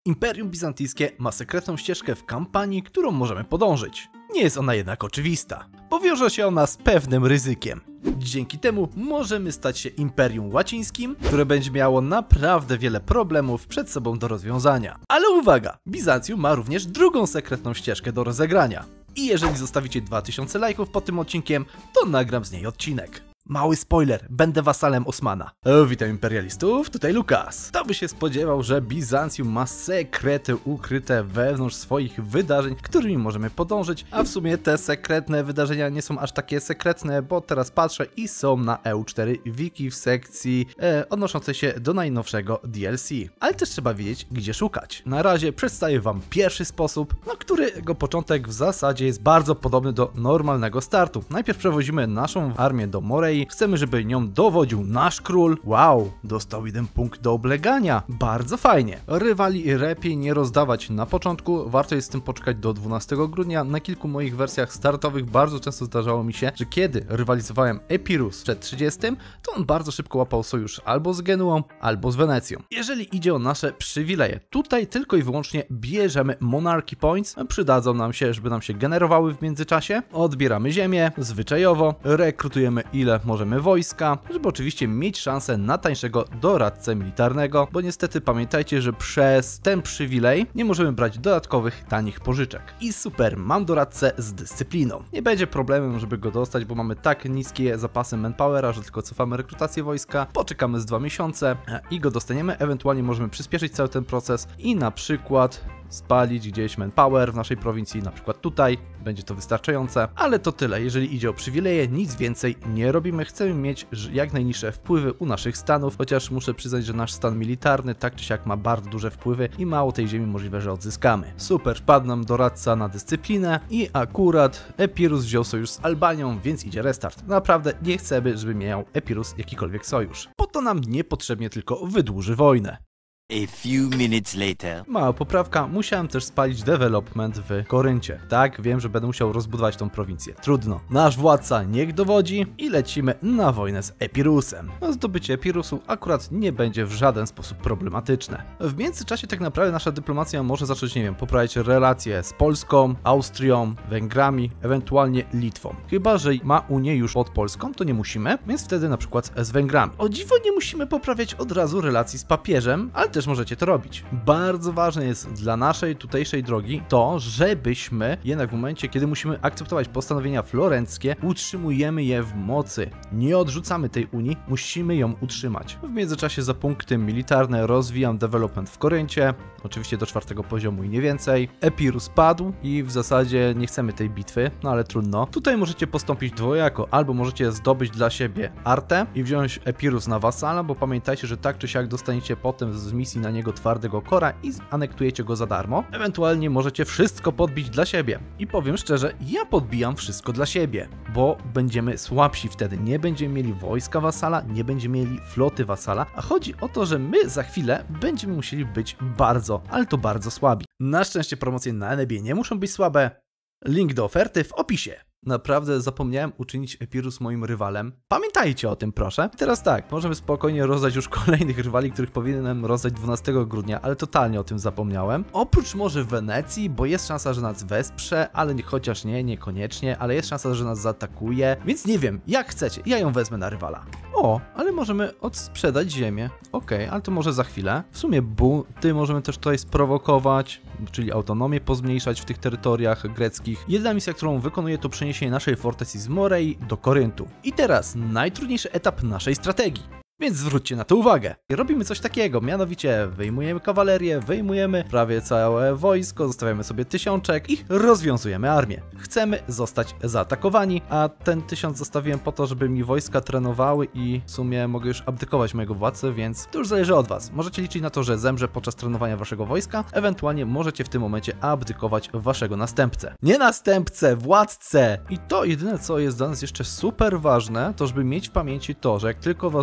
Imperium Bizantyjskie ma sekretną ścieżkę w kampanii, którą możemy podążyć. Nie jest ona jednak oczywista, bo wiąże się ona z pewnym ryzykiem. Dzięki temu możemy stać się Imperium Łacińskim, które będzie miało naprawdę wiele problemów przed sobą do rozwiązania. Ale uwaga, Bizancjum ma również drugą sekretną ścieżkę do rozegrania. I jeżeli zostawicie 2000 lajków pod tym odcinkiem, to nagram z niej odcinek. Mały spoiler, będę wasalem Osmana. Witam imperialistów, tutaj Lukas. Kto by się spodziewał, że Bizancjum ma sekrety ukryte wewnątrz swoich wydarzeń, którymi możemy podążyć, a w sumie te sekretne wydarzenia nie są aż takie sekretne, bo teraz patrzę i są na EU4 Wiki w sekcji odnoszącej się do najnowszego DLC. Ale też trzeba wiedzieć, gdzie szukać. Na razie przedstawię wam pierwszy sposób, którego początek w zasadzie jest bardzo podobny do normalnego startu. Najpierw przewozimy naszą armię do Morei. Chcemy, żeby nią dowodził nasz król. Wow, dostał 1 punkt do oblegania. Bardzo fajnie. Rywali lepiej nie rozdawać na początku. Warto jest z tym poczekać do 12 grudnia. Na kilku moich wersjach startowych bardzo często zdarzało mi się, że kiedy rywalizowałem Epirus przed 30, to on bardzo szybko łapał sojusz albo z Genuą, albo z Wenecją. Jeżeli idzie o nasze przywileje, tutaj tylko i wyłącznie bierzemy Monarchy Points. Przydadzą nam się, żeby nam się generowały w międzyczasie. Odbieramy ziemię zwyczajowo. Rekrutujemy ile możemy wojska, żeby oczywiście mieć szansę na tańszego doradcę militarnego, bo niestety pamiętajcie, że przez ten przywilej nie możemy brać dodatkowych, tanich pożyczek. I super, mam doradcę z dyscypliną. Nie będzie problemem, żeby go dostać, bo mamy tak niskie zapasy manpowera, że tylko cofamy rekrutację wojska, poczekamy z 2 miesiące i go dostaniemy. Ewentualnie możemy przyspieszyć cały ten proces i na przykład spalić gdzieś manpower w naszej prowincji, na przykład tutaj, będzie to wystarczające, ale to tyle, jeżeli idzie o przywileje, nic więcej nie robimy, chcemy mieć jak najniższe wpływy u naszych stanów, chociaż muszę przyznać, że nasz stan militarny tak czy siak ma bardzo duże wpływy i mało tej ziemi możliwe, że odzyskamy. Super, wpadł nam doradca na dyscyplinę i akurat Epirus wziął sojusz z Albanią, więc idzie restart. Naprawdę nie chcemy, żeby miał Epirus jakikolwiek sojusz, bo to nam niepotrzebnie tylko wydłuży wojnę. A few minutes later. Mała poprawka, musiałem też spalić development w Koryncie. Tak, wiem, że będę musiał rozbudować tą prowincję. Trudno. Nasz władca niech dowodzi i lecimy na wojnę z Epirusem. Zdobycie Epirusu akurat nie będzie w żaden sposób problematyczne. W międzyczasie tak naprawdę nasza dyplomacja może zacząć, nie wiem, poprawiać relacje z Polską, Austrią, Węgrami, ewentualnie Litwą. Chyba że ma Unię już pod Polską, to nie musimy, więc wtedy na przykład z Węgrami. O dziwo nie musimy poprawiać od razu relacji z papieżem, ale też możecie to robić. Bardzo ważne jest dla naszej tutejszej drogi to, żebyśmy jednak w momencie, kiedy musimy akceptować postanowienia florenckie, utrzymujemy je w mocy. Nie odrzucamy tej Unii, musimy ją utrzymać. W międzyczasie za punkty militarne rozwijam development w Koryncie, oczywiście do 4 poziomu i nie więcej. Epirus padł i w zasadzie nie chcemy tej bitwy, no ale trudno. Tutaj możecie postąpić dwojako, albo możecie zdobyć dla siebie Artę i wziąć Epirus na wasala, bo pamiętajcie, że tak czy siak dostaniecie potem z misji na niego twardego kora i anektujecie go za darmo. Ewentualnie możecie wszystko podbić dla siebie. I powiem szczerze, ja podbijam wszystko dla siebie, bo będziemy słabsi wtedy. Nie będziemy mieli wojska wasala, nie będziemy mieli floty wasala, a chodzi o to, że my za chwilę będziemy musieli być bardzo, ale to bardzo słabi. Na szczęście promocje na Enebie nie muszą być słabe. Link do oferty w opisie. Naprawdę zapomniałem uczynić Epirus moim rywalem. Pamiętajcie o tym, proszę. Teraz tak, możemy spokojnie rozdać już kolejnych rywali, których powinienem rozdać 12 grudnia, ale totalnie o tym zapomniałem. Oprócz może Wenecji, bo jest szansa, że nas wesprze, ale chociaż niekoniecznie, ale jest szansa, że nas zaatakuje, więc nie wiem, jak chcecie, ja ją wezmę na rywala. O, ale możemy odsprzedać ziemię. Okej, ale to może za chwilę. W sumie bunty możemy też tutaj sprowokować, czyli autonomię pozmniejszać w tych terytoriach greckich. Jedna misja, którą wykonuję, to przeniesienie naszej fortecy z Morei do Koryntu. I teraz najtrudniejszy etap naszej strategii. Więc zwróćcie na to uwagę. Robimy coś takiego, mianowicie wyjmujemy kawalerię, wyjmujemy prawie całe wojsko, zostawiamy sobie 1000 i rozwiązujemy armię. Chcemy zostać zaatakowani, a ten 1000 zostawiłem po to, żeby mi wojska trenowały i w sumie mogę już abdykować mojego władcy, więc to już zależy od was. Możecie liczyć na to, że zemrze podczas trenowania waszego wojska, ewentualnie możecie w tym momencie abdykować waszego następcę. Nie następcę, władcę! I to jedyne, co jest dla nas jeszcze super ważne, to żeby mieć w pamięci to, że jak tylko was zaatakuje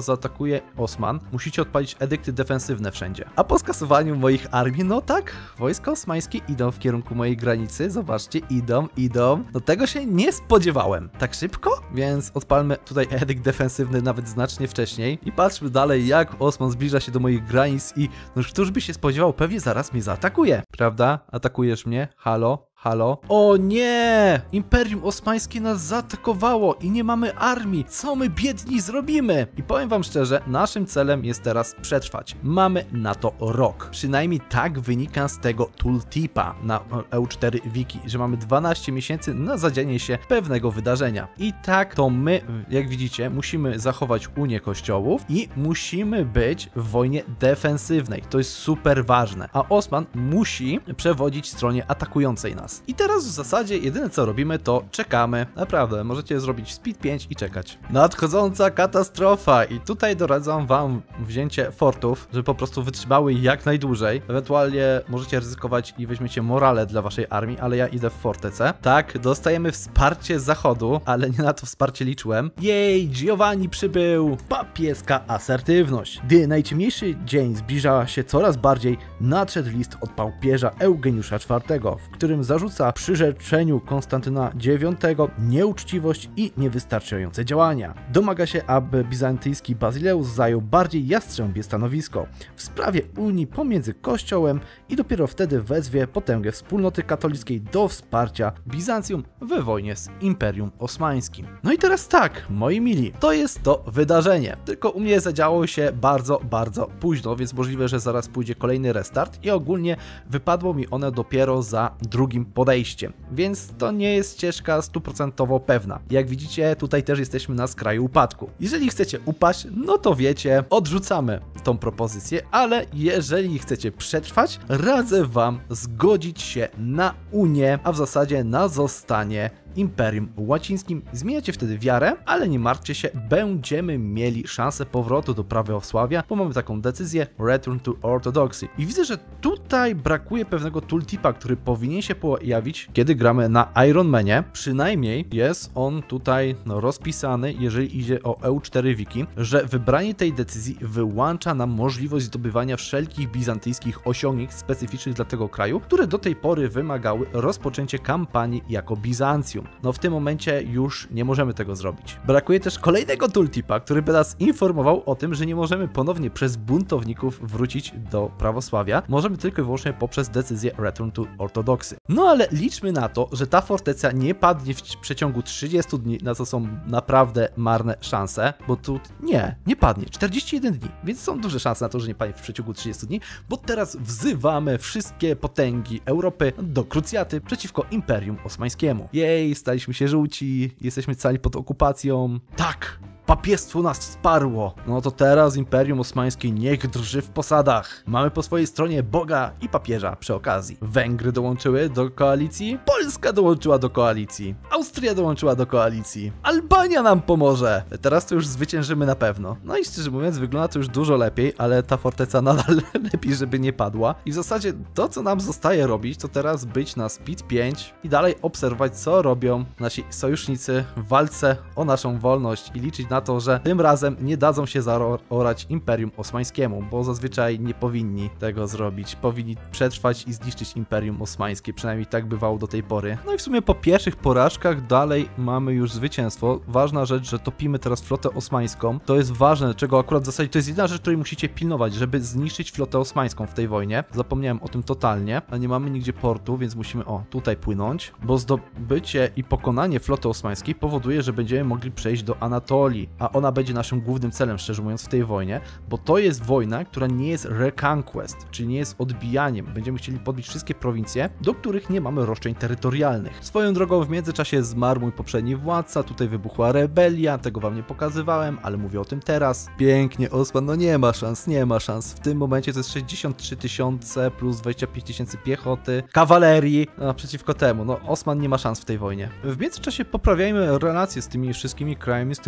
atakuje Osman, musicie odpalić edykty defensywne wszędzie. A po skasowaniu moich armii, no tak, wojska osmańskie idą w kierunku mojej granicy, zobaczcie, idą. No tego się nie spodziewałem. Tak szybko? Więc odpalmy tutaj edykt defensywny nawet znacznie wcześniej i patrzmy dalej, jak Osman zbliża się do moich granic i no któż by się spodziewał, pewnie zaraz mnie zaatakuje, prawda? Atakujesz mnie? Halo? Halo? O nie! Imperium Osmańskie nas zaatakowało i nie mamy armii. Co my biedni zrobimy? I powiem wam szczerze, naszym celem jest teraz przetrwać. Mamy na to rok. Przynajmniej tak wynika z tego tooltipa na EU4 Wiki, że mamy 12 miesięcy na zadzianie się pewnego wydarzenia. I tak to my, jak widzicie, musimy zachować unię kościołów i musimy być w wojnie defensywnej. To jest super ważne. A Osman musi przewodzić stronie atakującej nas. I teraz w zasadzie jedyne co robimy to czekamy. Naprawdę, możecie zrobić speed 5 i czekać. Nadchodząca katastrofa i tutaj doradzam wam wzięcie fortów, żeby po prostu wytrzymały jak najdłużej. Ewentualnie możecie ryzykować i weźmiecie morale dla waszej armii, ale ja idę w fortecę. Tak, dostajemy wsparcie z zachodu, ale nie na to wsparcie liczyłem. Jej, Giovanni przybył! Papieska asertywność. Gdy najciemniejszy dzień zbliża się coraz bardziej, nadszedł list od papieża Eugeniusza IV, w którym zarzuca przyrzeczeniu Konstantyna IX nieuczciwość i niewystarczające działania. Domaga się, aby bizantyjski Bazyleusz zajął bardziej jastrzębie stanowisko w sprawie unii pomiędzy Kościołem i dopiero wtedy wezwie potęgę wspólnoty katolickiej do wsparcia Bizancjum we wojnie z Imperium Osmańskim. No i teraz tak, moi mili, to jest to wydarzenie. Tylko u mnie zadziało się bardzo późno, więc możliwe, że zaraz pójdzie kolejny restart i ogólnie wypadło mi one dopiero za drugim podejściem, więc to nie jest ścieżka 100% pewna. Jak widzicie, tutaj też jesteśmy na skraju upadku. Jeżeli chcecie upaść, no to wiecie, odrzucamy tą propozycję, ale jeżeli chcecie przetrwać, radzę wam zgodzić się na unię, a w zasadzie na zostanie Imperium Łacińskim. Zmieniacie wtedy wiarę, ale nie martwcie się, będziemy mieli szansę powrotu do prawosławia, bo mamy taką decyzję Return to Orthodoxy. I widzę, że tutaj brakuje pewnego tooltipa, który powinien się pojawić, kiedy gramy na Iron Manie. Przynajmniej jest on tutaj rozpisany, jeżeli idzie o EU4 Wiki, że wybranie tej decyzji wyłącza nam możliwość zdobywania wszelkich bizantyjskich osiągnięć specyficznych dla tego kraju, które do tej pory wymagały rozpoczęcia kampanii jako Bizancjum. No w tym momencie już nie możemy tego zrobić. Brakuje też kolejnego tooltipa, który by nas informował o tym, że nie możemy ponownie przez buntowników wrócić do prawosławia. Możemy tylko i wyłącznie poprzez decyzję Return to Orthodoxy. No ale liczmy na to, że ta forteca nie padnie w przeciągu 30 dni, na co są naprawdę marne szanse, bo tu nie padnie. 41 dni, więc są duże szanse na to, że nie padnie w przeciągu 30 dni, bo teraz wzywamy wszystkie potęgi Europy do krucjaty przeciwko Imperium Osmańskiemu. Jej, staliśmy się żółci, jesteśmy cali pod okupacją. Tak! Papiestwo nas wsparło. No to teraz Imperium Osmańskie niech drży w posadach. Mamy po swojej stronie Boga i papieża przy okazji. Węgry dołączyły do koalicji, Polska dołączyła do koalicji, Austria dołączyła do koalicji, Albania nam pomoże. Teraz to już zwyciężymy na pewno. No i szczerze mówiąc, wygląda to już dużo lepiej, ale ta forteca nadal lepiej, żeby nie padła. I w zasadzie to, co nam zostaje robić, to teraz być na speed 5 i dalej obserwować, co robią nasi sojusznicy w walce o naszą wolność i liczyć na to, że tym razem nie dadzą się zaorać Imperium Osmańskiemu, bo zazwyczaj nie powinni tego zrobić. Powinni przetrwać i zniszczyć Imperium Osmańskie, przynajmniej tak bywało do tej pory. No i w sumie po pierwszych porażkach dalej mamy już zwycięstwo. Ważna rzecz, że topimy teraz flotę osmańską. To jest ważne, czego akurat w zasadzie to jest jedna rzecz, której musicie pilnować, żeby zniszczyć flotę osmańską w tej wojnie. Zapomniałem o tym totalnie, a nie mamy nigdzie portu, więc musimy tutaj płynąć, bo zdobycie i pokonanie floty osmańskiej powoduje, że będziemy mogli przejść do Anatolii, a ona będzie naszym głównym celem, szczerze mówiąc, w tej wojnie, bo to jest wojna, która nie jest reconquest, czyli nie jest odbijaniem. Będziemy chcieli podbić wszystkie prowincje, do których nie mamy roszczeń terytorialnych. Swoją drogą w międzyczasie zmarł mój poprzedni władca, tutaj wybuchła rebelia, tego wam nie pokazywałem, ale mówię o tym teraz. Pięknie, Osman, no nie ma szans. W tym momencie to jest 63 000 plus 25 000 piechoty, kawalerii, przeciwko temu. No Osman nie ma szans w tej wojnie. W międzyczasie poprawiajmy relacje z tymi wszystkimi krajami, z którymi mamy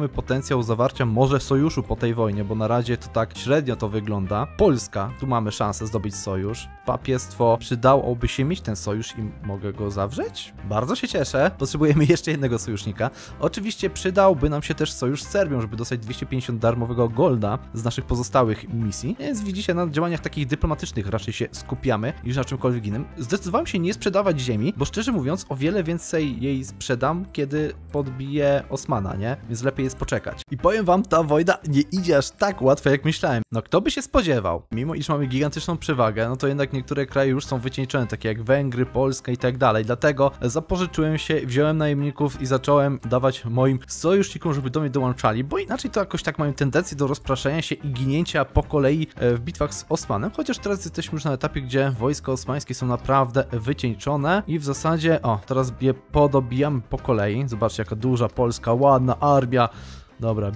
mamy potencjał zawarcia może sojuszu po tej wojnie, bo na razie to tak średnio to wygląda. Polska, tu mamy szansę zdobyć sojusz. Papiestwo, przydałoby się mieć ten sojusz i mogę go zawrzeć? Bardzo się cieszę. Potrzebujemy jeszcze jednego sojusznika. Oczywiście przydałby nam się też sojusz z Serbią, żeby dostać 250 darmowego golda z naszych pozostałych misji. Więc widzicie, na działaniach takich dyplomatycznych raczej się skupiamy niż na czymkolwiek innym. Zdecydowałem się nie sprzedawać ziemi, bo szczerze mówiąc o wiele więcej jej sprzedam, kiedy podbiję Osmana, nie? Więc lepiej jest poczekać. I powiem wam, ta wojna nie idzie aż tak łatwo, jak myślałem. No kto by się spodziewał? Mimo iż mamy gigantyczną przewagę, no to jednak niektóre kraje już są wycieńczone, takie jak Węgry, Polska i tak dalej. Dlatego zapożyczyłem się, wziąłem najemników i zacząłem dawać moim sojusznikom, żeby do mnie dołączali, bo inaczej to jakoś tak mają tendencję do rozpraszania się i ginięcia po kolei w bitwach z Osmanem. Chociaż teraz jesteśmy już na etapie, gdzie wojska osmańskie są naprawdę wycieńczone i w zasadzie, o, teraz je podobijamy po kolei. Zobaczcie, jaka duża Polska, ładna armia. Dobra,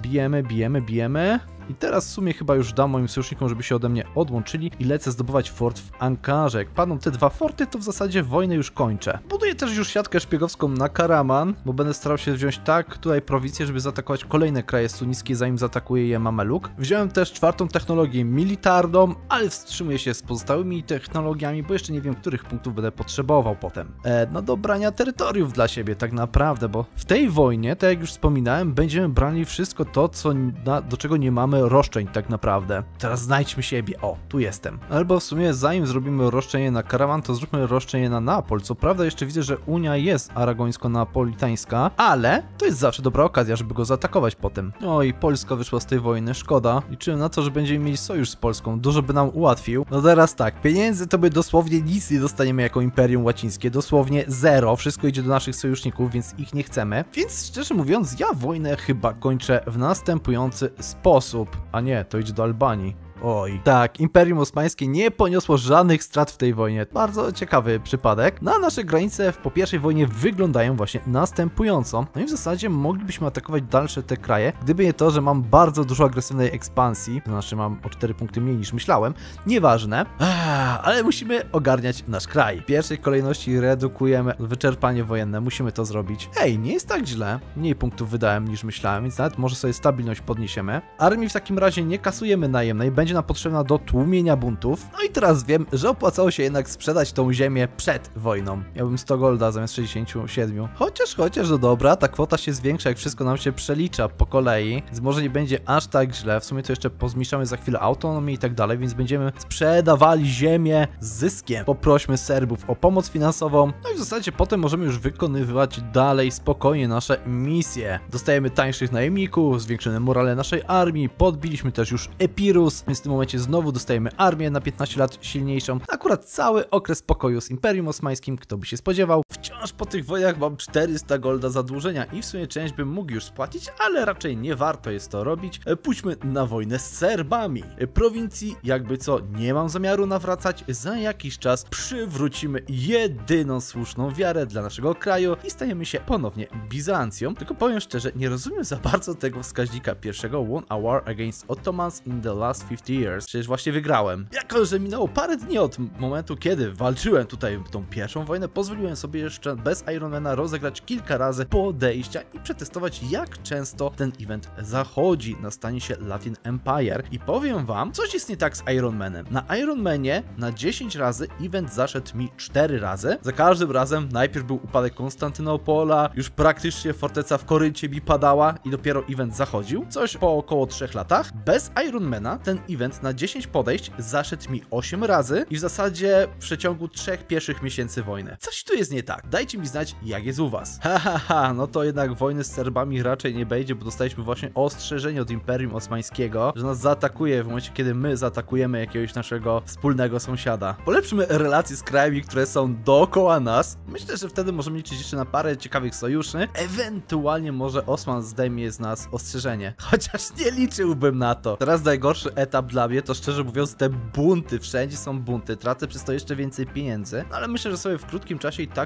bijemy. I teraz w sumie chyba już dam moim sojusznikom, żeby się ode mnie odłączyli i lecę zdobywać fort w Ankarze. Jak padną te dwa forty, to w zasadzie wojnę już kończę. Buduję też już siatkę szpiegowską na Karaman, bo będę starał się wziąć tak tutaj prowincję, żeby zaatakować kolejne kraje sunnickie, zanim zaatakuje je Mameluk. Wziąłem też czwartą technologię militarną, ale wstrzymuję się z pozostałymi technologiami, bo jeszcze nie wiem, których punktów będę potrzebował potem. No do brania terytoriów dla siebie tak naprawdę, bo w tej wojnie, tak jak już wspominałem, będziemy brali wszystko to, do czego nie mamy roszczeń tak naprawdę. Teraz znajdźmy siebie. O, tu jestem. Albo w sumie zanim zrobimy roszczenie na Karaman, to zróbmy roszczenie na Neapol. Co prawda jeszcze widzę, że Unia jest aragońsko-napolitańska, ale to jest zawsze dobra okazja, żeby go zaatakować potem. No i Polska wyszła z tej wojny, szkoda. Liczyłem na to, że będziemy mieli sojusz z Polską. Dużo by nam ułatwił. No teraz tak, pieniędzy to by dosłownie nic nie dostaniemy jako Imperium Łacińskie. Dosłownie zero. Wszystko idzie do naszych sojuszników, więc ich nie chcemy. Więc szczerze mówiąc, ja wojnę chyba kończę w następujący sposób. A nie, to idzie do Albanii. Oj. Tak, Imperium Osmańskie nie poniosło żadnych strat w tej wojnie. Bardzo ciekawy przypadek. No a nasze granice po pierwszej wojnie wyglądają właśnie następująco. No i w zasadzie moglibyśmy atakować dalsze te kraje, gdyby nie to, że mam bardzo dużo agresywnej ekspansji. To znaczy mam o 4 punkty mniej niż myślałem. Nieważne. Ale musimy ogarniać nasz kraj. W pierwszej kolejności redukujemy wyczerpanie wojenne. Musimy to zrobić. Ej, nie jest tak źle. Mniej punktów wydałem niż myślałem, więc nawet może sobie stabilność podniesiemy. Armii w takim razie nie kasujemy najemnej. Będzie nam potrzebna do tłumienia buntów. No i teraz wiem, że opłacało się jednak sprzedać tą ziemię przed wojną. Miałbym 100 golda zamiast 67. Chociaż no dobra, ta kwota się zwiększa, jak wszystko nam się przelicza po kolei, więc może nie będzie aż tak źle. W sumie to jeszcze pozmniejszamy za chwilę autonomię i tak dalej, więc będziemy sprzedawali ziemię z zyskiem. Poprośmy Serbów o pomoc finansową. No i w zasadzie potem możemy już wykonywać dalej spokojnie nasze misje. Dostajemy tańszych najemników, zwiększymy morale naszej armii, podbiliśmy też już Epirus, więc w tym momencie znowu dostajemy armię na 15 lat silniejszą. Akurat cały okres pokoju z Imperium Osmańskim, kto by się spodziewał. Wciąż po tych wojnach mam 400 golda zadłużenia i w sumie część bym mógł już spłacić, ale raczej nie warto jest to robić. Pójdźmy na wojnę z Serbami. Prowincji jakby co nie mam zamiaru nawracać. Za jakiś czas przywrócimy jedyną słuszną wiarę dla naszego kraju i stajemy się ponownie Bizancją. Tylko powiem szczerze, nie rozumiem za bardzo tego wskaźnika pierwszego. Won a war against Ottomans in the last 50 years. Przecież właśnie wygrałem. Jako że minęło parę dni od momentu, kiedy walczyłem tutaj tą pierwszą wojnę, pozwoliłem sobie jeszcze bez Ironmana rozegrać kilka razy podejścia i przetestować, jak często ten event zachodzi na stanie się Latin Empire. I powiem wam, coś jest nie tak z Ironmanem. Na Ironmanie na 10 razy event zaszedł mi 4 razy. Za każdym razem najpierw był upadek Konstantynopola, już praktycznie forteca w Koryncie mi padała i dopiero event zachodził. Coś po około 3 latach. Bez Ironmana ten event na 10 podejść zaszedł mi 8 razy i w zasadzie w przeciągu 3 pierwszych miesięcy wojny. Coś tu jest nie tak. Dajcie mi znać, jak jest u was. No to jednak wojny z Serbami raczej nie będzie, bo dostaliśmy właśnie ostrzeżenie od Imperium Osmańskiego, że nas zaatakuje w momencie, kiedy my zaatakujemy jakiegoś naszego wspólnego sąsiada. Polepszymy relacje z krajami, które są dookoła nas. Myślę, że wtedy możemy liczyć jeszcze na parę ciekawych sojuszy. Ewentualnie może Osman zdejmie z nas ostrzeżenie. Chociaż nie liczyłbym na to. Teraz najgorszy etap dla mnie to szczerze mówiąc te bunty. Wszędzie są bunty. Tracę przez to jeszcze więcej pieniędzy. No ale myślę, że sobie w krótkim czasie i tak z tym jakoś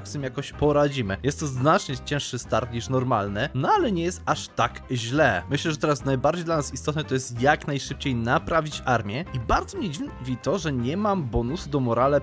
jakoś poradzimy. Jest to znacznie cięższy start niż normalny, no ale nie jest aż tak źle. Myślę, że teraz najbardziej dla nas istotne to jest jak najszybciej naprawić armię i bardzo mnie dziwi to, że nie mam bonusu do morale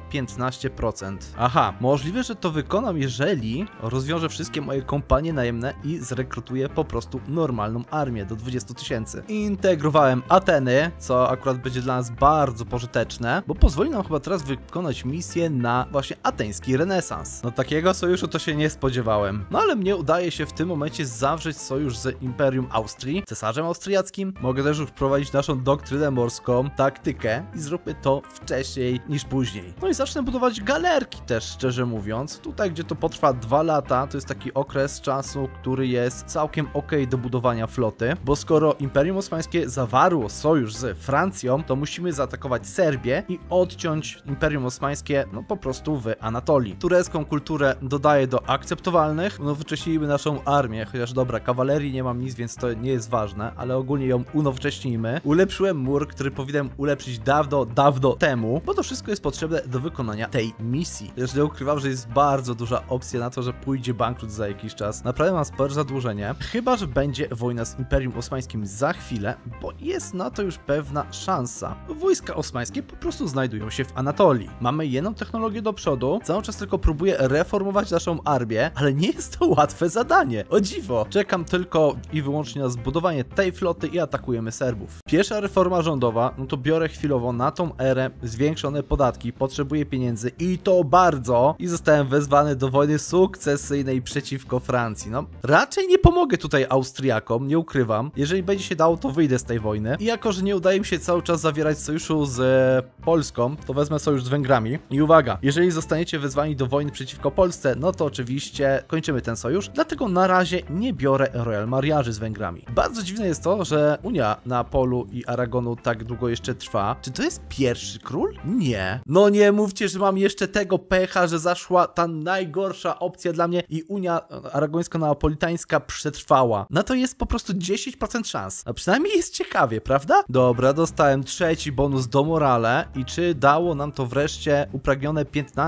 15%. Aha, możliwe, że to wykonam, jeżeli rozwiążę wszystkie moje kompanie najemne i zrekrutuję po prostu normalną armię do 20 000. Integrowałem Ateny, co akurat będzie dla nas bardzo pożyteczne, bo pozwoli nam chyba teraz wykonać misję na właśnie ateński renesans. No takiego sojuszu to się nie spodziewałem. No ale mnie udaje się w tym momencie zawrzeć sojusz z Imperium Austrii, cesarzem austriackim. Mogę też już wprowadzić naszą doktrynę morską, taktykę i zróbmy to wcześniej niż później. No i zacznę budować galerki też, szczerze mówiąc. Tutaj, gdzie to potrwa 2 lata, to jest taki okres czasu, który jest całkiem ok do budowania floty, bo skoro Imperium Osmańskie zawarło sojusz z Francją, to musimy zaatakować Serbię i odciąć Imperium Osmańskie, no po prostu w Anatolii. Turecką kulturę dodaję do akceptowalnych, unowocześnijmy naszą armię, chociaż dobra, kawalerii nie mam nic, więc to nie jest ważne, ale ogólnie ją unowocześnijmy. Ulepszyłem mur, który powinienem ulepszyć dawno temu, bo to wszystko jest potrzebne do wykonania tej misji. Też nie ukrywam, że jest bardzo duża opcja na to, że pójdzie bankrut za jakiś czas. Naprawdę mam spore zadłużenie, chyba że będzie wojna z Imperium Osmańskim za chwilę, bo jest na to już pewna szansa. Wojska osmańskie po prostu znajdują się w Anatolii. Mamy jedną technologię do przodu, cały czas tylko próbuję reformować naszą armię, ale nie jest to łatwe zadanie. O dziwo! Czekam tylko i wyłącznie na zbudowanie tej floty i atakujemy Serbów. Pierwsza reforma rządowa, no to biorę chwilowo na tą erę zwiększone podatki, potrzebuję pieniędzy i to bardzo i zostałem wezwany do wojny sukcesyjnej przeciwko Francji. No, raczej nie pomogę tutaj Austriakom, nie ukrywam. Jeżeli będzie się dało, to wyjdę z tej wojny. I jako, że nie udaje mi się cały czas zawierać sojuszu z Polską, to wezmę sojusz z Węgrami. I uwaga, jeżeli zostaniecie wezwani do wojny przeciwko Polsce, no to oczywiście kończymy ten sojusz, dlatego na razie nie biorę Royal Mariaży z Węgrami. Bardzo dziwne jest to, że Unia Neapolu i Aragonu tak długo jeszcze trwa. Czy to jest pierwszy król? Nie. No nie mówcie, że mam jeszcze tego pecha, że zaszła ta najgorsza opcja dla mnie i Unia Aragońsko-Neapolitańska przetrwała. Na to jest po prostu 10% szans. A przynajmniej jest ciekawie, prawda? Dobra, dostałem trzeci bonus do morale i czy dało nam to wreszcie upragnione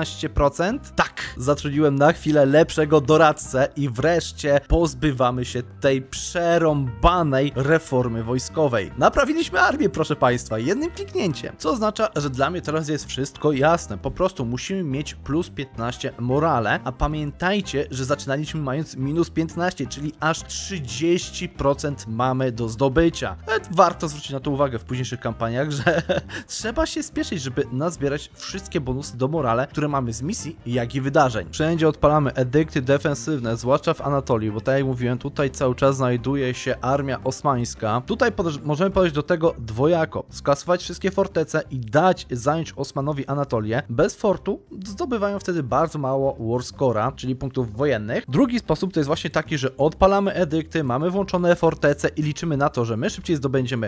15%? Tak! Zatrudniłem na chwilę lepszego doradcę i wreszcie pozbywamy się tej przerąbanej reformy wojskowej. Naprawiliśmy armię, proszę państwa, jednym kliknięciem. Co oznacza, że dla mnie teraz jest wszystko jasne. Po prostu musimy mieć plus 15 morale, a pamiętajcie, że zaczynaliśmy mając minus 15, czyli aż 30% mamy do zdobycia. Warto zwrócić na to uwagę w późniejszych kampaniach, że trzeba się spieszyć, żeby nazbierać wszystkie bonusy do morale, które mamy z misji, jak i wydarzeń. Wszędzie odpalamy edykty defensywne, zwłaszcza w Anatolii, bo tak jak mówiłem, tutaj cały czas znajduje się armia osmańska. Tutaj możemy podejść do tego dwojako. Skasować wszystkie fortece i dać zająć Osmanowi Anatolię. Bez fortu zdobywają wtedy bardzo mało warscora, czyli punktów wojennych. Drugi sposób to jest właśnie taki, że odpalamy edykty, mamy włączone fortece i liczymy na to, że my szybciej zdobędziemy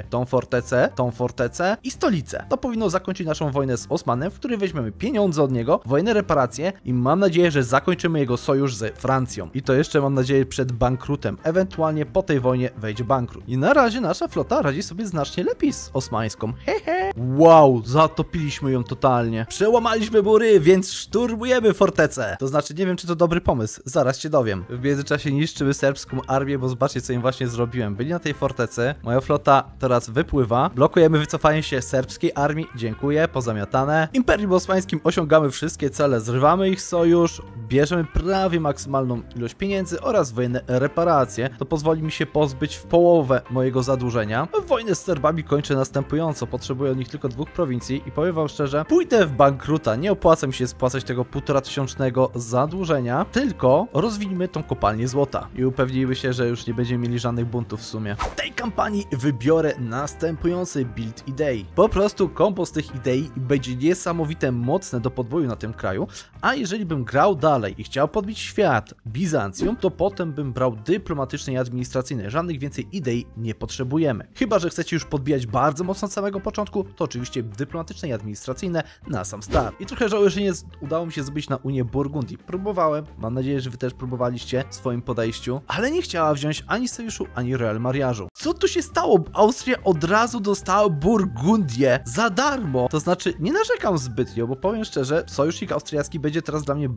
tą fortecę i stolicę. To powinno zakończyć naszą wojnę z Osmanem, w której weźmiemy pieniądze od niego, wojnę reparacje i mam nadzieję, że zakończymy jego sojusz z Francją. I to jeszcze mam nadzieję przed bankrutem. Ewentualnie po tej wojnie wejdzie bankrut. I na razie nasza flota radzi sobie znacznie lepiej z osmańską. Hehe. Wow, zatopiliśmy ją totalnie. Przełamaliśmy mury, więc szturmujemy fortecę. To znaczy, nie wiem, czy to dobry pomysł. Zaraz się dowiem. W międzyczasie niszczymy serbską armię, bo zobaczcie, co im właśnie zrobiłem. Byli na tej fortecy. Moja flota teraz wypływa. Blokujemy wycofanie się serbskiej armii. Dziękuję, pozamiatane. Imperium Osmańskim osiągamy wszystkie cele. Zrywamy ich sojusz. Bierzemy prawie maksymalną ilość pieniędzy oraz wojenne reparacje. To pozwoli mi się pozbyć w połowę mojego zadłużenia. Wojnę z Serbami kończę następująco. Potrzebuję od nich tylko 2 prowincji i powiem wam szczerze, pójdę w bankruta. Nie opłaca mi się spłacać tego 1500 zadłużenia, tylko rozwiniemy tą kopalnię złota i upewnijmy się, że już nie będziemy mieli żadnych buntów w sumie. W tej kampanii wybiorę następujący build idei. Po prostu kombo z tych idei będzie niesamowite mocne do podboju na tym kraju, a jeżeli bym grał dalej i chciał podbić świat Bizancjum, to potem bym brał dyplomatyczne i administracyjne. Żadnych więcej idei nie potrzebujemy. Chyba że chcecie już podbijać bardzo mocno od samego początku, to oczywiście dyplomatyczne i administracyjne na sam start. I trochę żałuję, że nie udało mi się zdobyć na Unię Burgundii. Próbowałem, mam nadzieję, że wy też próbowaliście w swoim podejściu, ale nie chciała wziąć ani sojuszu, ani Royal Mariażu. Co tu się stało? Austria od razu dostała Burgundię za darmo. To znaczy, nie narzekam zbytnio, bo powiem szczerze, sojusznik austriacki będzie teraz dla mnie bardzo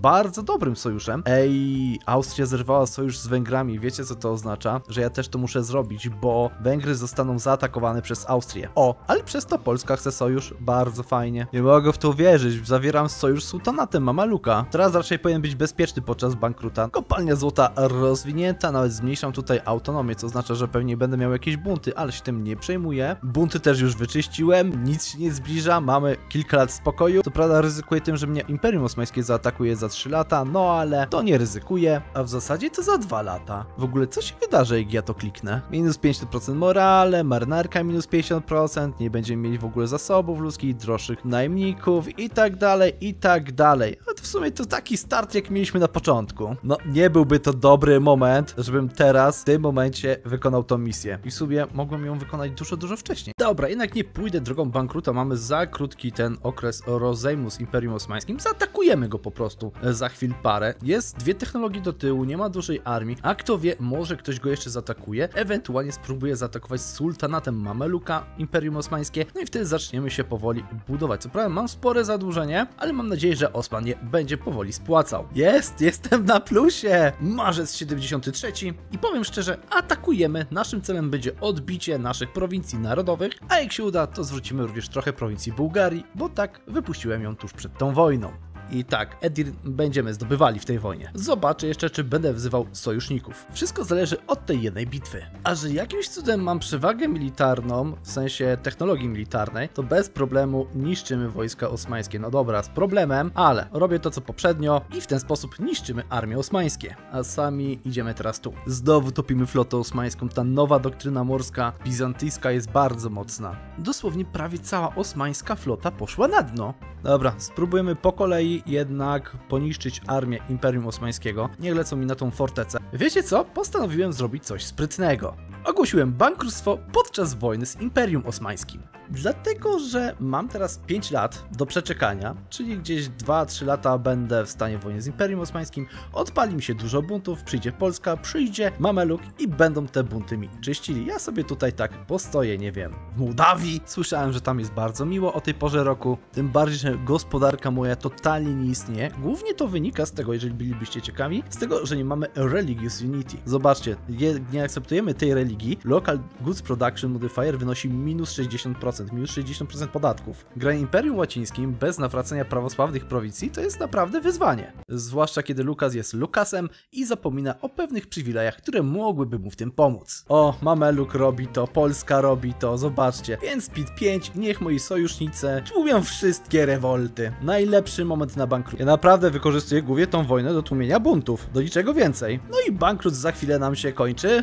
dobrym sojuszem. Ej, Austria zerwała sojusz z Węgrami. Wiecie, co to oznacza? Że ja też to muszę zrobić, bo Węgry zostaną zaatakowane przez Austrię. O, ale przez to Polska chce sojusz. Bardzo fajnie. Nie mogę w to wierzyć. Zawieram sojusz z sułtanatem Mamaluka. Teraz raczej powinien być bezpieczny podczas bankruta. Kopalnia złota rozwinięta, nawet zmniejszam tutaj autonomię, co oznacza, że pewnie będę miał jakieś bunty, ale się tym nie przejmuję. Bunty też już wyczyściłem, nic się nie zbliża, mamy kilka lat spokoju. Co prawda ryzykuję tym, że mnie Imperium Osmańskie zaatakuje za 3 lata, no ale to nie ryzykuję, a w zasadzie to za 2 lata. W ogóle co się wydarzy, jak ja to kliknę? Minus 50% morale, marynarka minus 50%, nie będziemy mieli w ogóle zasobów ludzkich, droższych najemników i tak dalej, i tak dalej. A to w sumie to taki start, jak mieliśmy na początku. No, nie byłby to dobry moment, żebym teraz, w tym momencie wykonał tą misję. I w sumie mogłem ją wykonać dużo wcześniej. Dobra, jednak nie pójdę drogą bankruta, mamy za krótki ten okres rozejmu z Imperium Osmańskim. Zaatakujemy go po prostu za chwil parę. Jest 2 technologie do tyłu, nie ma dużej armii, a kto wie, może ktoś go jeszcze zaatakuje, ewentualnie spróbuje zaatakować sułtanatem Mameluka Imperium Osmańskie, no i wtedy zaczniemy się powoli budować. Co prawda mam spore zadłużenie, ale mam nadzieję, że Osman je będzie powoli spłacał. Jestem na plusie! Marzec 73 i powiem szczerze, atakujemy. Naszym celem będzie odbicie naszych prowincji narodowych, a jak się uda, to zwrócimy również trochę prowincji Bułgarii, bo tak wypuściłem ją tuż przed tą wojną. I tak, Edir będziemy zdobywali w tej wojnie. Zobaczę jeszcze, czy będę wzywał sojuszników. Wszystko zależy od tej jednej bitwy. A że jakimś cudem mam przewagę militarną, w sensie technologii militarnej, to bez problemu niszczymy wojska osmańskie. No dobra, z problemem, ale robię to co poprzednio i w ten sposób niszczymy armię osmańskie. A sami idziemy teraz tu. Znowu topimy flotę osmańską. Ta nowa doktryna morska bizantyjska jest bardzo mocna. Dosłownie prawie cała osmańska flota poszła na dno. Dobra, spróbujemy po kolei jednak poniszczyć armię Imperium Osmańskiego. Niech lecą mi na tą fortecę. Wiecie co? Postanowiłem zrobić coś sprytnego. Ogłosiłem bankructwo podczas wojny z Imperium Osmańskim. Dlatego, że mam teraz 5 lat do przeczekania, czyli gdzieś 2-3 lata będę w stanie wojny z Imperium Osmańskim, odpali mi się dużo buntów, przyjdzie Polska, przyjdzie Mameluk i będą te bunty mi czyścili. Ja sobie tutaj tak postoję, nie wiem, w Mołdawii. Słyszałem, że tam jest bardzo miło o tej porze roku, tym bardziej, że gospodarka moja totalnie nie istnieje. Głównie to wynika z tego, jeżeli bylibyście ciekawi, z tego, że nie mamy Religious Unity. Zobaczcie, nie akceptujemy tej religii, Local Goods Production Modifier wynosi minus 60%. Minus 60% podatków. Granie Imperium Łacińskim bez nawracania prawosławnych prowincji to jest naprawdę wyzwanie. Zwłaszcza kiedy Lukas jest Lukasem i zapomina o pewnych przywilejach, które mogłyby mu w tym pomóc. O, Mameluk robi to, Polska robi to, zobaczcie. Więc Speed 5, niech moi sojusznicy tłumią wszystkie rewolty. Najlepszy moment na bankrut. Ja naprawdę wykorzystuję głównie tą wojnę do tłumienia buntów, do niczego więcej. No i bankrut za chwilę nam się kończy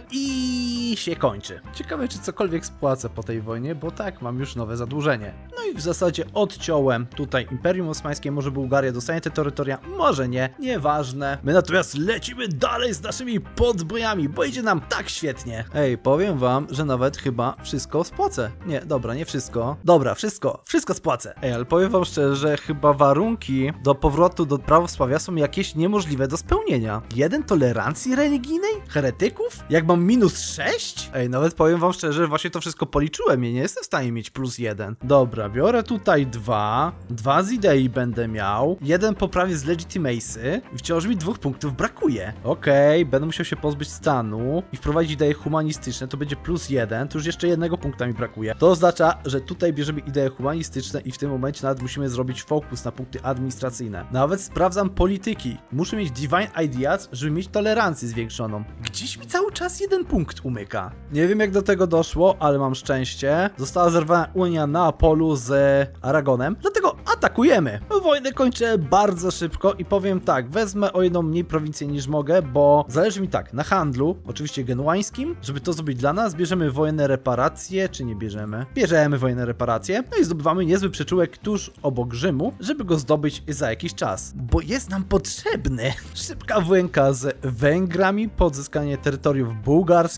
i się kończy. Ciekawe, czy cokolwiek spłacę po tej wojnie, bo tak, mam już nowe zadłużenie. No i w zasadzie odciąłem tutaj Imperium Osmańskie, może Bułgaria dostanie te terytoria, może nie, nieważne. My natomiast lecimy dalej z naszymi podbojami, bo idzie nam tak świetnie. Ej, powiem wam, że nawet chyba wszystko spłacę. Nie, dobra, nie wszystko. Dobra, wszystko spłacę. Ej, ale powiem wam szczerze, że chyba warunki do powrotu do prawosławia są jakieś niemożliwe do spełnienia. 1 tolerancji religijnej? Heretyków? Jak mam minus 6? Ej, nawet powiem wam szczerze, właśnie to wszystko policzyłem i nie jestem w stanie mieć plus 1. Dobra, biorę tutaj 2 z idei będę miał, 1 poprawię z legitimacy i wciąż mi 2 punktów brakuje. Okej, będę musiał się pozbyć stanu i wprowadzić idee humanistyczne, to będzie plus 1, to już jeszcze 1 punkta mi brakuje. To oznacza, że tutaj bierzemy idee humanistyczne i w tym momencie nawet musimy zrobić fokus na punkty administracyjne. Nawet sprawdzam polityki. Muszę mieć Divine Ideas, żeby mieć tolerancję zwiększoną. Gdzieś mi cały czas 1 punkt umyka. Nie wiem jak do tego doszło, ale mam szczęście. Została zerwana Unia Neapolu z Aragonem, dlatego atakujemy. Wojnę kończę bardzo szybko i powiem tak, wezmę o 1 mniej prowincję niż mogę, bo zależy mi tak, na handlu, oczywiście genuańskim, żeby to zrobić dla nas, bierzemy wojenne reparacje, czy nie bierzemy? Bierzemy wojenne reparacje, no i zdobywamy niezły przyczółek tuż obok Rzymu, żeby go zdobyć za jakiś czas, bo jest nam potrzebny. Szybka wojenka z Węgrami, pozyskanie terytoriów bułgarskich,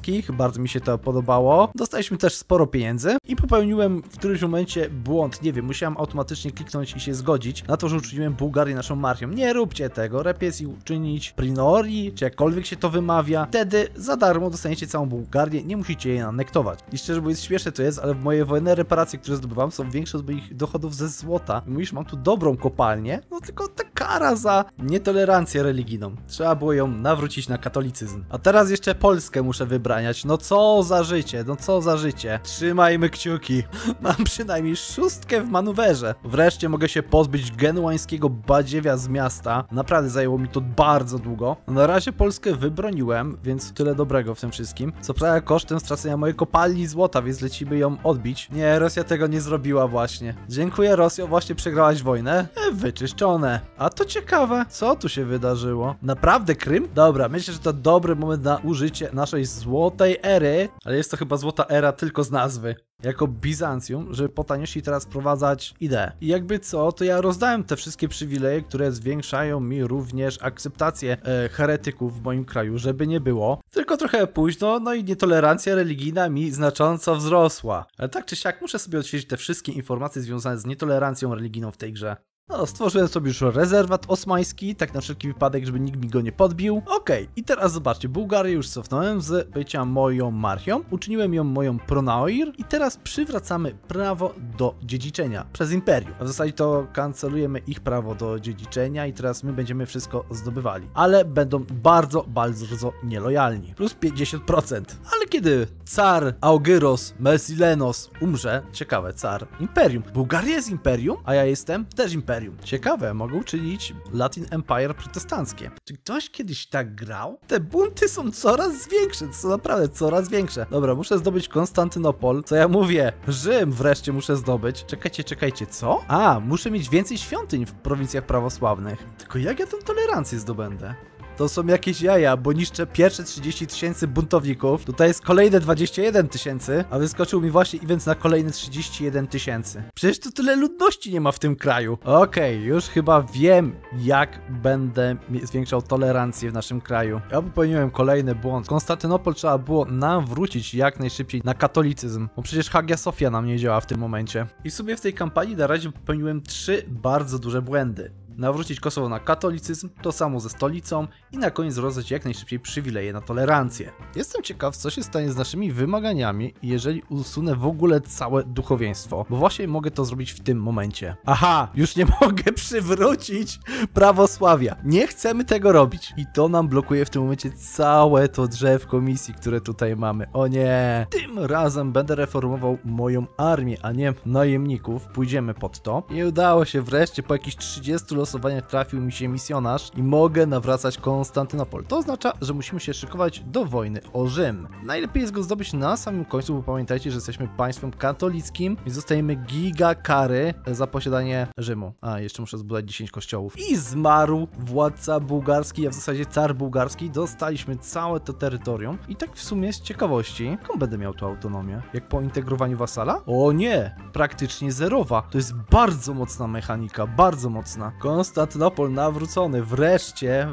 bardzo mi się to podobało. Dostaliśmy też sporo pieniędzy i popełniłem w którymś momencie błąd, nie wiem, musiałem automatycznie kliknąć i się zgodzić na to, że uczyniłem Bułgarię naszą marchią. Nie róbcie tego, lepiej jest uczynić Prinori, czy jakkolwiek się to wymawia. Wtedy za darmo dostaniecie całą Bułgarię, nie musicie jej anektować. I szczerze mówiąc, śmieszne to jest, ale moje wojenne reparacje, które zdobywam, są większe od moich dochodów ze złota. I mówisz, mam tu dobrą kopalnię, no tylko ta kara za nietolerancję religijną. Trzeba było ją nawrócić na katolicyzm. A teraz jeszcze Polskę muszę wybraniać. No co za życie, no co za życie. Trzymajmy kciuki. Mam przynajmniej 6 w manuwerze. Wreszcie mogę się pozbyć genuańskiego badziewia z miasta. Naprawdę zajęło mi to bardzo długo. Na razie Polskę wybroniłem, więc tyle dobrego w tym wszystkim. Co prawda kosztem stracenia mojej kopalni złota, więc lecimy ją odbić. Nie, Rosja tego nie zrobiła właśnie. Dziękuję, Rosjo, właśnie przegrałaś wojnę. Wyczyszczone. A to ciekawe, co tu się wydarzyło? Naprawdę Krym? Dobra, myślę, że to dobry moment na użycie naszej złotej ery, ale jest to chyba złota era tylko z nazwy. Jako Bizancjum, żeby po taniości teraz wprowadzać ideę. I jakby co, to ja rozdałem te wszystkie przywileje, które zwiększają mi również akceptację heretyków w moim kraju, żeby nie było. Tylko trochę późno, no i nietolerancja religijna mi znacząco wzrosła. Ale tak czy siak muszę sobie odświeżyć te wszystkie informacje związane z nietolerancją religijną w tej grze. No, stworzyłem sobie już rezerwat osmański, tak na wszelki wypadek, żeby nikt mi go nie podbił. Okej, i teraz zobaczcie, Bułgarię już cofnąłem z bycia moją marchią, uczyniłem ją moją pronaoir i teraz przywracamy prawo do dziedziczenia przez imperium. A w zasadzie to kancelujemy ich prawo do dziedziczenia i teraz my będziemy wszystko zdobywali. Ale będą bardzo nielojalni. Plus 50%. Ale kiedy car Augyros Mersilenos umrze, ciekawe, car imperium. Bułgaria jest imperium, a ja jestem też imperium. Ciekawe, mogą czynić Latin Empire protestanckie. Czy ktoś kiedyś tak grał? Te bunty są coraz większe, to są naprawdę coraz większe. Dobra, muszę zdobyć Konstantynopol. Co ja mówię? Rzym wreszcie muszę zdobyć. Czekajcie, co? A, muszę mieć więcej świątyń w prowincjach prawosławnych. Tylko jak ja tę tolerancję zdobędę? To są jakieś jaja, bo niszczę pierwsze 30 000 buntowników. Tutaj jest kolejne 21 000, a wyskoczył mi właśnie event na kolejne 31 000. Przecież tu tyle ludności nie ma w tym kraju. Okej, już chyba wiem, jak będę zwiększał tolerancję w naszym kraju. Ja popełniłem kolejny błąd. Konstantynopol trzeba było nawrócić jak najszybciej na katolicyzm, bo przecież Hagia Sofia nam nie działa w tym momencie. I w sumie w tej kampanii na razie popełniłem 3 bardzo duże błędy. Nawrócić Kosowo na katolicyzm, to samo ze stolicą i na koniec rozdać jak najszybciej przywileje na tolerancję. Jestem ciekaw, co się stanie z naszymi wymaganiami, jeżeli usunę w ogóle całe duchowieństwo, bo właśnie mogę to zrobić w tym momencie. Aha, już nie mogę przywrócić prawosławia. Nie chcemy tego robić. I to nam blokuje w tym momencie całe to drzewko misji, które tutaj mamy. O nie! Tym razem będę reformował moją armię, a nie najemników. Pójdziemy pod to. I udało się wreszcie, po jakichś 30 losowaniach trafił mi się misjonarz i mogę nawracać Konstantynopol. To oznacza, że musimy się szykować do wojny o Rzym. Najlepiej jest go zdobyć na samym końcu, bo pamiętajcie, że jesteśmy państwem katolickim i dostajemy giga kary za posiadanie Rzymu. A, jeszcze muszę zbudować 10 kościołów. I zmarł władca bułgarski, a w zasadzie car bułgarski. Dostaliśmy całe to terytorium. I tak w sumie z ciekawości, jaką będę miał tu autonomię? Jak po integrowaniu wasala? O nie! Praktycznie zerowa. To jest bardzo mocna mechanika, bardzo mocna. Konstantynopol nawrócony, wreszcie,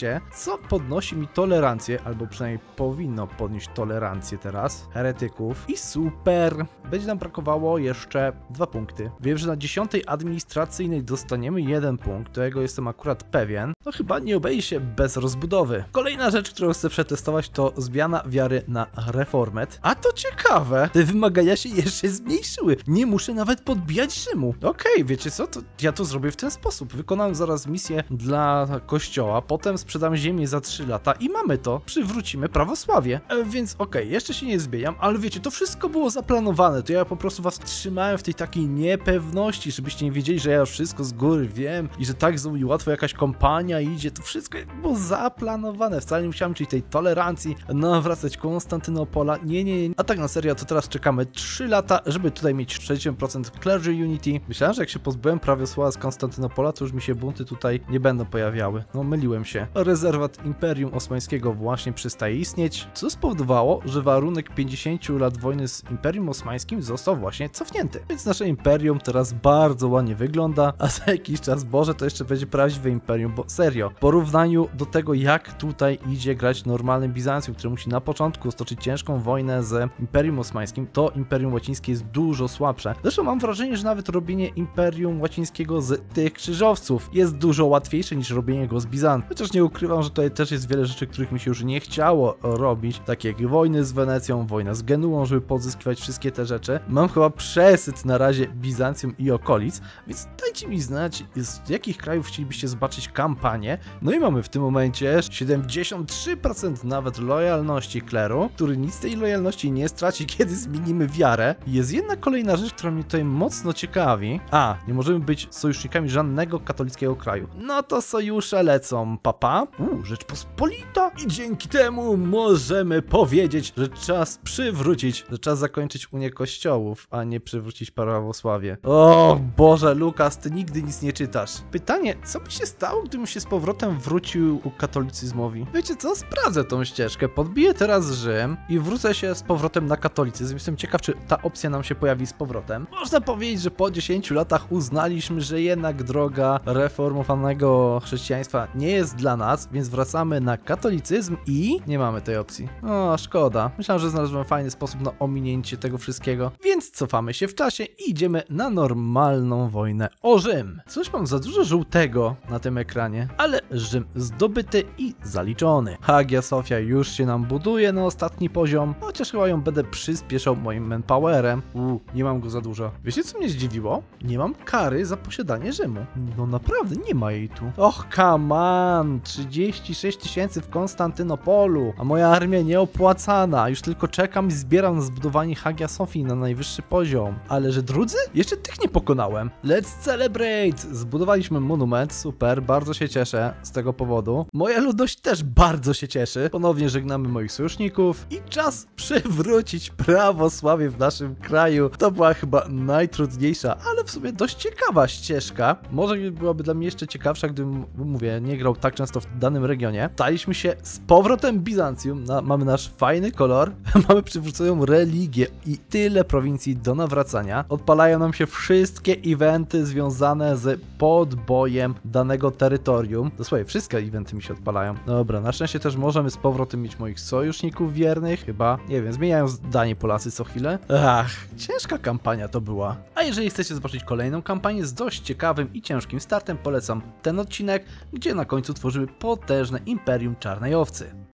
co podnosi mi tolerancję, albo przynajmniej powinno podnieść tolerancję teraz, heretyków. I super! Będzie nam brakowało jeszcze 2 punkty. Wiem, że na 10. administracyjnej dostaniemy 1 punkt, tego jestem akurat pewien. No chyba nie obejdzie się bez rozbudowy. Kolejna rzecz, którą chcę przetestować, to zmiana wiary na reformet. A to ciekawe, te wymagania się jeszcze zmniejszyły. Nie muszę nawet podbijać Rzymu. Okej, wiecie co, to ja to zrobię w ten sposób. Wykonam zaraz misję dla kościoła, potem sprzedam ziemię za 3 lata i mamy to. Przywrócimy prawosławie. Więc okej, jeszcze się nie zmieniam, ale wiecie, to wszystko było zaplanowane. To ja po prostu was trzymałem w tej takiej niepewności, żebyście nie wiedzieli, że ja już wszystko z góry wiem i że tak znowu łatwo jakaś kompania idzie. To wszystko było zaplanowane. Wcale nie musiałem czyli tej tolerancji nawracać Konstantynopola. Nie. A tak na serio, to teraz czekamy 3 lata, żeby tutaj mieć 60% Clergy Unity. Myślałem, że jak się pozbyłem prawosławia z Konstantynopola, to już mi się bunty tutaj nie będą pojawiały. No, myliłem się. Rezerwat Imperium Osmańskiego właśnie przestaje istnieć, co spowodowało, że warunek 50 lat wojny z Imperium Osmańskim został właśnie cofnięty. Więc nasze imperium teraz bardzo ładnie wygląda, a za jakiś czas, Boże, to jeszcze będzie prawdziwe imperium, bo serio. W porównaniu do tego, jak tutaj idzie grać normalnym Bizancjum, który musi na początku stoczyć ciężką wojnę z Imperium Osmańskim, to Imperium Łacińskie jest dużo słabsze. Zresztą mam wrażenie, że nawet robienie Imperium Łacińskiego z tych krzyżowców jest dużo łatwiejsze niż robienie go z Bizancji. Chociaż nie ukrywam, że tutaj też jest wiele rzeczy, których mi się już nie chciało robić, takie jak wojny z Wenecją, wojna z Genuą, żeby pozyskiwać wszystkie te rzeczy. Mam chyba przesyt na razie Bizancjum i okolic, więc dajcie mi znać, z jakich krajów chcielibyście zobaczyć kampanię. No i mamy w tym momencie 73% nawet lojalności kleru, który nic z tej lojalności nie straci, kiedy zmienimy wiarę. Jest jedna kolejna rzecz, która mnie tutaj mocno ciekawi. Nie możemy być sojusznikami żadnego katolickiego kraju. No to sojusze lecą, papa. Rzeczpospolita. I dzięki temu możemy powiedzieć, że czas przywrócić, że czas zakończyć Unię Kościołów, a nie przywrócić prawosławie. O Boże, Lukas, ty nigdy nic nie czytasz. Pytanie, co by się stało, gdybym się z powrotem wrócił ku katolicyzmowi? Wiecie co? Sprawdzę tą ścieżkę, podbiję teraz Rzym i wrócę się z powrotem na katolicyzm. Jestem ciekaw, czy ta opcja nam się pojawi z powrotem. Można powiedzieć, że po 10 latach uznaliśmy, że jednak droga reformowanego chrześcijaństwa nie jest dla nas, więc wracamy na katolicyzm i nie mamy tej opcji. O, szkoda. Myślałem, że znalazłem fajny sposób na ominięcie tego wszystkiego, więc cofamy się w czasie i idziemy na normalną wojnę o Rzym. Coś mam za dużo żółtego na tym ekranie, ale Rzym zdobyty i zaliczony. Hagia Sofia już się nam buduje na ostatni poziom, chociaż chyba ją będę przyspieszał moim manpowerem. Nie mam go za dużo. Wiecie, co mnie zdziwiło? Nie mam kary za posiadanie Rzymu. No naprawdę, nie ma jej tu. Och, come on! 36 000 w Konstantynopolu, a moja armia nieopłacana. Już tylko czekam i zbieram na zbudowanie Hagia Sofii na najwyższy poziom. Ale że drudzy? Jeszcze tych nie pokonałem. Let's celebrate! Zbudowaliśmy monument, super, bardzo się cieszę z tego powodu. Moja ludność też bardzo się cieszy. Ponownie żegnamy moich sojuszników i czas przywrócić prawosławie w naszym kraju. To była chyba najtrudniejsza, ale w sumie dość ciekawa ścieżka. Może byłaby dla mnie jeszcze ciekawsza, gdybym, mówię, nie grał tak często w danym regionie. Staliśmy się z powrotem Bizancjum, mamy nasz fajny kolor, mamy przywróconą religię i tyle prowincji do nawracania. Odpalają nam się wszystkie eventy związane z podbojem danego terytorium. Dosłownie wszystkie eventy mi się odpalają. Dobra, na szczęście też możemy z powrotem mieć moich sojuszników wiernych, chyba. Nie wiem, zmieniają zdanie Polacy co chwilę. Ciężka kampania to była. A jeżeli chcecie zobaczyć kolejną kampanię z dość ciekawym i ciężkim startem, polecam ten odcinek, gdzie na końcu tworzymy potężne Imperium Czarnej Owcy.